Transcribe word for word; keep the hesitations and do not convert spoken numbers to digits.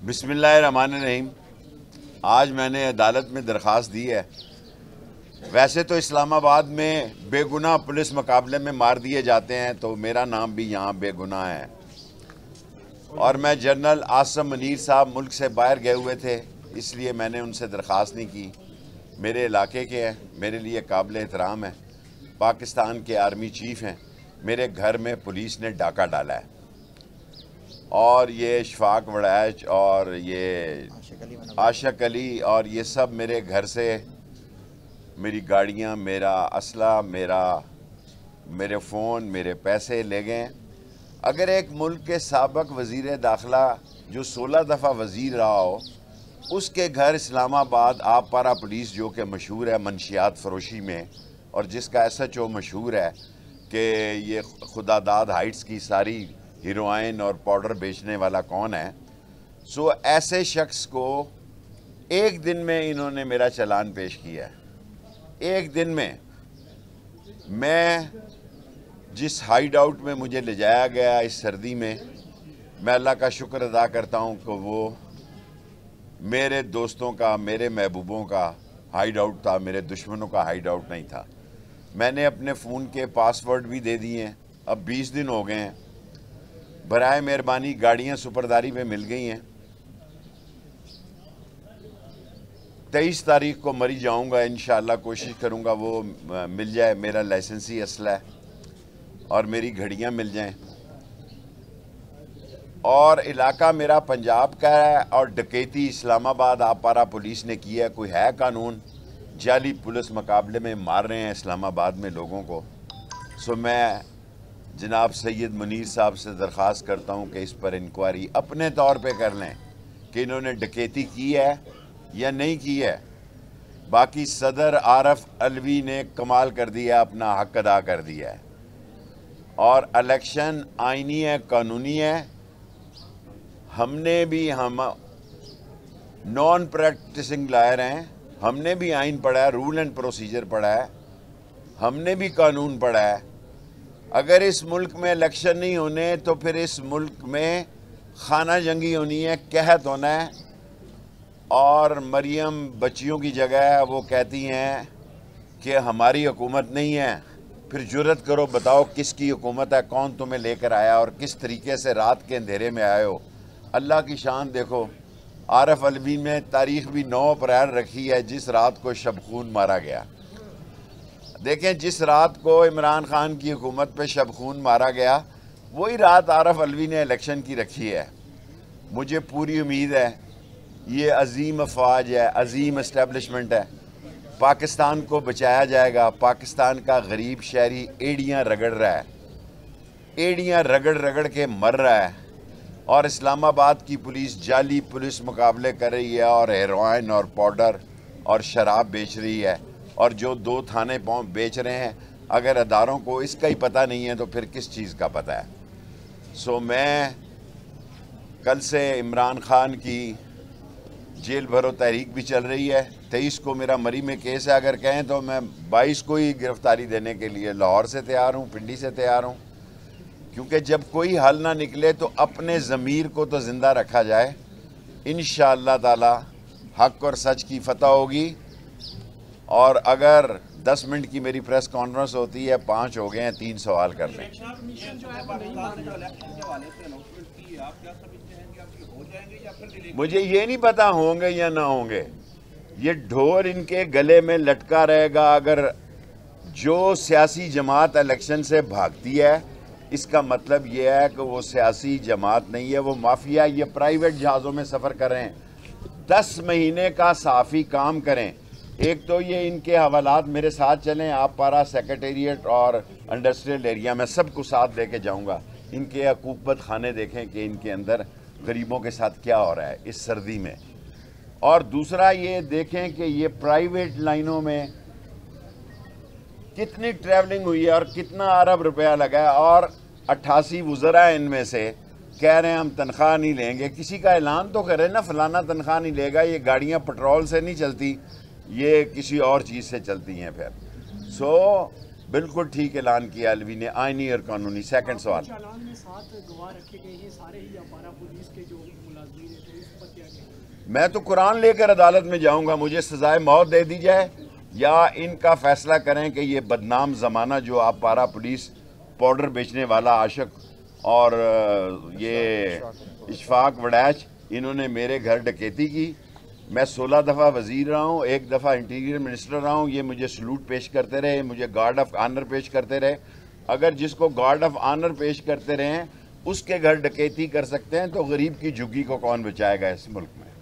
بسم اللہ الرحمن الرحیم۔ آج میں نے عدالت میں درخواست دی ہے۔ ویسے تو اسلام آباد میں بے گناہ پولیس مقابلے میں مار دیے جاتے ہیں، تو میرا نام بھی یہاں بے گناہ ہے، اور میں جنرل عاصم منیر صاحب ملک سے باہر گئے ہوئے تھے، اس لیے میں نے ان سے درخواست نہیں کی۔ میرے علاقے کے ہیں، میرے لیے قابل احترام ہے، پاکستان کے آرمی چیف ہیں، میرے گھر میں پولیس نے ڈاکہ ڈالا ہے، اور یہ شفاق وڑائچ اور یہ عاشق علی اور یہ سب میرے گھر سے میری گاڑیاں، میرا اسلحہ، میرا میرے فون، میرے پیسے لے گئے۔ اگر ایک ملک کے سابق وزیر داخلہ جو سولہ دفعہ وزیر رہا ہو، اس کے گھر اسلام آباد آپ پارا پولیس جو کہ مشہور ہے منشیات فروشی میں، اور جس کا ایس ایچ او مشہور ہے کہ یہ خدا داد ہائٹس کی ساری ہیروئن اور پاؤڈر بیچنے والا کون ہے، سو ایسے شخص کو ایک دن میں انہوں نے میرا چلان پیش کیا ہے۔ ایک دن میں میں جس ہائیڈ آؤٹ میں مجھے لے جایا گیا اس سردی میں، میں اللہ کا شکر ادا کرتا ہوں کہ وہ میرے دوستوں کا، میرے محبوبوں کا ہائیڈ آؤٹ تھا، میرے دشمنوں کا ہائیڈ آؤٹ نہیں تھا۔ میں نے اپنے فون کے پاس ورڈ بھی دے دیے ہیں، اب بیس دن ہو گئے ہیں۔ برائے مہربانی گاڑیاں سپرداری میں مل گئی ہیں۔ تیئیس تاریخ کو مری جاؤں گا، انشاءاللہ کوشش کروں گا وہ مل جائے، میرا لائسنسی اسلحہ ہے اور میری گھڑیاں مل جائیں۔ اور علاقہ میرا پنجاب کا ہے، اور ڈکیتی اسلام آباد آپ پارا پولیس نے کی ہے۔ کوئی ہے قانون؟ جعلی پولیس مقابلے میں مار رہے ہیں اسلام آباد میں لوگوں کو۔ سو میں جناب سید منیر صاحب سے درخواست کرتا ہوں کہ اس پر انکوائری اپنے طور پہ کر لیں کہ انہوں نے ڈکیتی کی ہے یا نہیں کی ہے۔ باقی صدر عارف علوی نے کمال کر دیا، اپنا حق ادا کر دیا ہے، اور الیکشن آئینی ہے، قانونی ہے۔ ہم نے بھی ہم نان پریکٹسنگ لائر ہیں، ہم نے بھی آئین پڑھا ہے، رول اینڈ پروسیجر پڑھا ہے، ہم نے بھی قانون پڑھا ہے۔ اگر اس ملک میں الیکشن نہیں ہونے تو پھر اس ملک میں خانہ جنگی ہونی ہے، قحط ہونا ہے، اور مریم بچیوں کی جگہ ہے، وہ کہتی ہیں کہ ہماری حکومت نہیں ہے۔ پھر جرت کرو، بتاؤ کس کی حکومت ہے، کون تمہیں لے کر آیا، اور کس طریقے سے رات کے اندھیرے میں آئے ہو۔ اللہ کی شان دیکھو، عارف علوی میں تاریخ بھی نو اپریل رکھی ہے جس رات کو شبخون مارا گیا۔ دیکھیں، جس رات کو عمران خان کی حکومت پہ شبخون مارا گیا، وہی رات عارف علوی نے الیکشن کی رکھی ہے۔ مجھے پوری امید ہے یہ عظیم افواج ہے، عظیم اسٹیبلشمنٹ ہے، پاکستان کو بچایا جائے گا۔ پاکستان کا غریب شہری ایڑیاں رگڑ رہا ہے، ایڑیاں رگڑ رگڑ کے مر رہا ہے، اور اسلام آباد کی پولیس جعلی پولیس مقابلے کر رہی ہے، اور ہیروئن اور پاؤڈر اور شراب بیچ رہی ہے، اور جو دو تھانے بیچ رہے ہیں۔ اگر اداروں کو اس کا ہی پتہ نہیں ہے تو پھر کس چیز کا پتہ ہے؟ سو میں کل سے عمران خان کی جیل بھرو تحریک بھی چل رہی ہے۔ تیئیس کو میرا مری میں کیس ہے، اگر کہیں تو میں بائیس کو ہی گرفتاری دینے کے لیے لاہور سے تیار ہوں، پنڈی سے تیار ہوں، کیونکہ جب کوئی حل نہ نکلے تو اپنے ضمیر کو تو زندہ رکھا جائے۔ انشاءاللہ تعالی حق اور سچ کی فتح ہوگی۔ اور اگر دس منٹ کی میری پریس کانفرنس ہوتی ہے، پانچ ہو گئے ہیں، تین سوال کر لیں۔ مجھے یہ نہیں پتا ہوں گے یا نہ ہوں گے، یہ ڈھور ان کے گلے میں لٹکا رہے گا۔ اگر جو سیاسی جماعت الیکشن سے بھاگتی ہے، اس کا مطلب یہ ہے کہ وہ سیاسی جماعت نہیں ہے، وہ مافیا۔ یہ پرائیویٹ جہازوں میں سفر کریں، دس مہینے کا صحافی کام کریں۔ ایک تو یہ ان کے حوالات میرے ساتھ چلیں، آپ پارا سیکریٹریٹ اور انڈسٹریل ایریا میں سب کو ساتھ لے کے جاؤں گا۔ ان کے حقوقت خانے دیکھیں کہ ان کے اندر غریبوں کے ساتھ کیا ہو رہا ہے اس سردی میں۔ اور دوسرا یہ دیکھیں کہ یہ پرائیویٹ لائنوں میں کتنی ٹریولنگ ہوئی ہے اور کتنا ارب روپیہ لگا ہے، اور اٹھاسی وزراء ان میں سے کہہ رہے ہیں ہم تنخواہ نہیں لیں گے۔ کسی کا اعلان تو کرے نا، فلانا تنخواہ نہیں لے گا۔ یہ گاڑیاں پٹرول سے نہیں چلتی، یہ کسی اور چیز سے چلتی ہیں پھر۔ سو بالکل ٹھیک اعلان کیا علوی نے، آئینی اور قانونی۔ سیکنڈ سوال، چالان میں سات گواہ رکھے گئے ہیں، سارے ہی اپارا پولیس کے جو میں تو قرآن لے کر عدالت میں جاؤں گا. مجھے سزائے موت دے دی جائے یا ان کا فیصلہ کریں کہ یہ بدنام زمانہ جو آپ پارا پولیس پاؤڈر بیچنے والا عاشق اور یہ اشفاق وڈیچ انہوں نے میرے گھر ڈکیتی کی. میں سولہ دفعہ وزیر رہا ہوں, ایک دفعہ انٹیریئر منسٹر رہا ہوں. یہ مجھے سلوٹ پیش کرتے رہے, مجھے گارڈ آف آنر پیش کرتے رہے. اگر جس کو گارڈ آف آنر پیش کرتے رہے ہیں اس کے گھر ڈکیتی کر سکتے ہیں تو غریب کی جھگی کو کون بچائے گا اس ملک میں؟